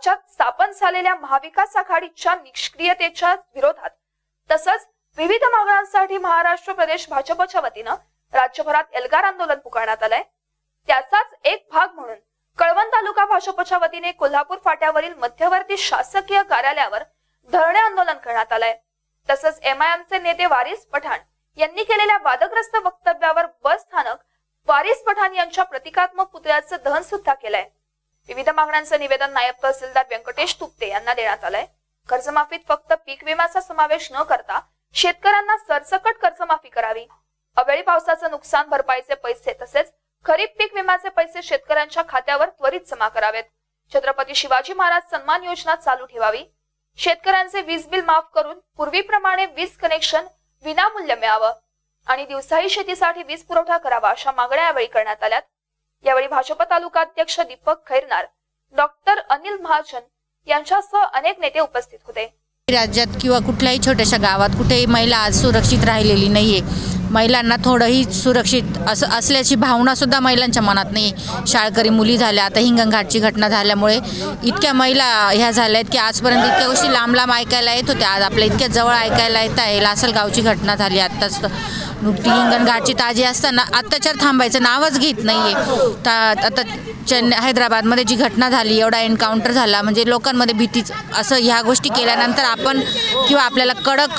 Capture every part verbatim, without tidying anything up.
राज्यात स्थापन झालेल्या महाविकास आघाडीच्या निष्क्रियतेच्या विरोधात तसंच विविध मागण्यांसाठी महाराष्ट्र प्रदेश भाजपच्या वतीनं राज्यभरात एल्गार आंदोलन पुकारण्यात आलंय। त्याचाच एक भाग म्हणून कळवण तालुका भाजपच्या वतीने कोल्हापूर फाट्यावरील मध्यवर्ती शासकीय कार्यालयावर धरणे आंदोलन करण्यात आलंय। तसंच एमआयएमचे नेते वारिस पठाण यांनी केलेल्या वादग्रस्त वक्तव्यावर बस स्थानक वारिस पठाण यांच्या प्रतिकात्मक पुतळ्याचं दहन सुद्धा केलंय। विविध मागण्यांचं निवेदन नायब तहसीलदार व्यंकटेश तुपते यांना देण्यात आलंय। कर्जमाफीत फक्त पीक विम्याचा समावेश न करता शेतकऱ्यांना सरसकट कर्जमाफी करावी। अवेळी पावसाचं नुकसान भरपाईचे पैसे तसेच खरीप पीक विम्याचे पैसे शेतकऱ्यांच्या खात्यावर त्वरित जमा करावेत। छत्रपती शिवाजी महाराज सन्मान योजना चालू ठेवावी। शेतकऱ्यांचे वीज बिल माफ करून पूर्वीप्रमाणे वीज कनेक्शन विनामूल्य मिळावं आणि दिवसाही शेतीसाठी वीज पुरवठा करावा अशा मागण्या यावेळी करण्यात आल्यात। यावेळी भाजप तालुका अध्यक्ष दीपक खैरनार, डॉक्टर अनिल महाजन यांच्यासह अनेक नेते उपस्थित होते। राज्यात किंवा कुठल्याही छोट्याशा गावात कुठेही महिला आज सुरक्षित राहिलेली नाहीये। महिलांना थोडंही सुरक्षित असं असल्याची भावना सुद्धा महिलांच्या मनात नाही। शाळकरी मुली झाल्या, आता हिंगणघाटची घटना झाल्यामुळे इतक्या महिला ह्या झाल्या आहेत की आजपर्यंत इतक्या गोष्टी लांब लांब ऐकायला येत होत्या, आज आपल्या इतक्या जवळ ऐकायला येत आहे। लासलगावची घटना झाली आत्ताच, नुकती हिंगणघाटची ताजी असताना अत्याचार थांबायचं नावच घेत नाहीये। आता चेन्नई हैदराबादमध्ये जी घटना झाली, एवढा एन्काउंटर झाला, म्हणजे लोकांमध्ये भीतीच असं ह्या गोष्टी केल्यानंतर आपण किंवा आपल्याला कडक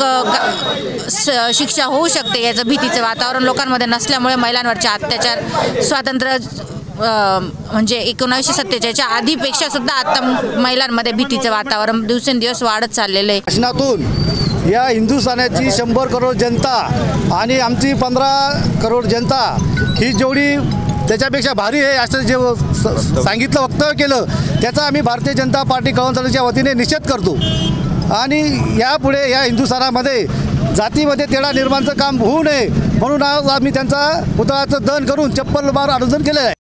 शिक्षा होऊ शकते याचं भीतीचं वातावरण लोकांमध्ये नसल्यामुळे महिलांवरचे अत्याचार स्वातंत्र्य म्हणजे एकोणीसशे सत्तेचाळीसच्या आधीपेक्षा सुद्धा आता महिलांमध्ये भीतीचं वातावरण दिवसेंदिवस वाढत चाललेलं आहे। शासनातून या हिंदुस्थानाची शंभर करोड जनता आणि आमची पंधरा करोड जनता ही जेवढी त्याच्यापेक्षा भारी आहे असं जे सांगितलं वक्तव्य केलं त्याचा आम्ही भारतीय जनता पार्टी कळवण तालुक्याच्या वतीने निषेध करतो आणि यापुढे या हिंदुस्थानामध्ये जातीमध्ये तेढा निर्माणचं काम होऊ नये म्हणून आज आम्ही त्यांचा पुतळ्याचं दहन करून चप्पल मार आंदोलन केलं आहे।